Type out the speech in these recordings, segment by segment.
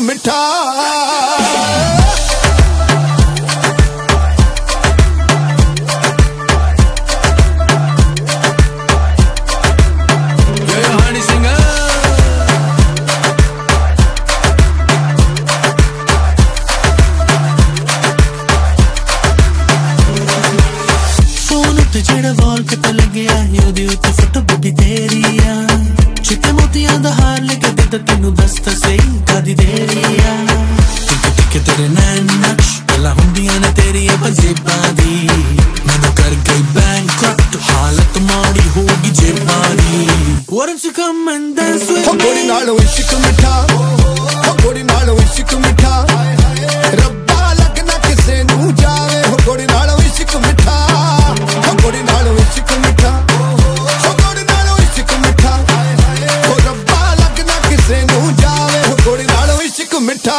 मिठा। जेड़ा वॉल पे लगे ओदी उत्ते फोटो बड़ी तेरी आ चिट्टे मोतियां दा हार लेके दे तेनू दस्ता सही कादी देरी आ टिके तेरे नैन नक्श पहला हुंदियां ने तेरी जेबां दी मैनू कर गई बैंकक्रप्ट हालत माड़ी होगी जेबां दी। Why don't you come and dance with me? गोरी नाल इश्क मिठा, गोरी नाल इश्क मिठा, रब्बा लगना किसे नू जावे। गोरी नाल इश्क मिठा, गोरी नाल इश्क मिठा, गोरी नाल इश्क मिठा, रब्बा लगना किसे नू जावे। गोरी नाल इश्क मिठा।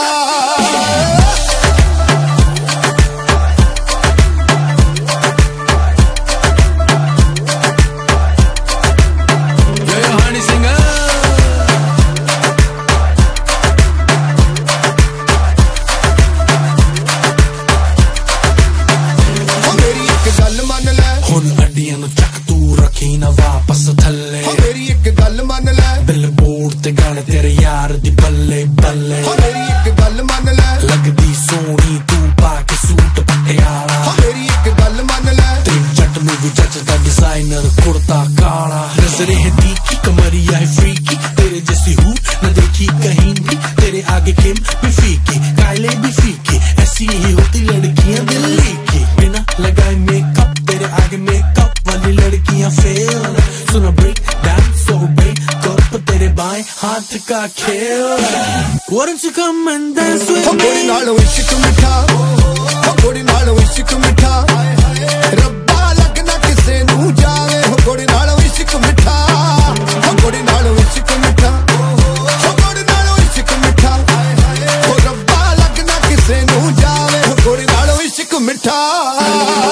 अड्डियां नू चक तू रखी ना वापस थल्ले। मेरी एक गल मन ले, बिलबोर्ड ते गाने तेरे यार दी बल्ले बल्ले। मेरी एक गल मन ले, लगदी सोनी तू पाके सूट पटियाला। मेरी एक गल मन ले, तेरी जट नू भी जचदा डिजाइनर कुर्ता काला। नजरे है तीखी कमरिया है फ्रीकी, तेरे जैसी हूँ न देखी कहीं भी। तेरे आगे किम भी फीकी कायले भी फीकी, ऐसी ही होती लड़कियां दिल्ली की। बिना लगाए मेकअप तेरे आगे मेकअप वाली लड़कियां फेल। सुना ब्रेक डांस सो ब्रेक कर तेरे बाएं हाथ का खेल। Why don't you come and dance with me? गोरी नाल इश्क मिठा, गोरी नाल इश्क मिठा, रब्बा लगना किसे नू जावे। गोरी नाल इश्क मिठा, गोरी नाल इश्क मिठा, गोरी नाल इश्क मिठा, रब्बा लगना किसे नू जावे। गोरी नाल इश्क मिठा।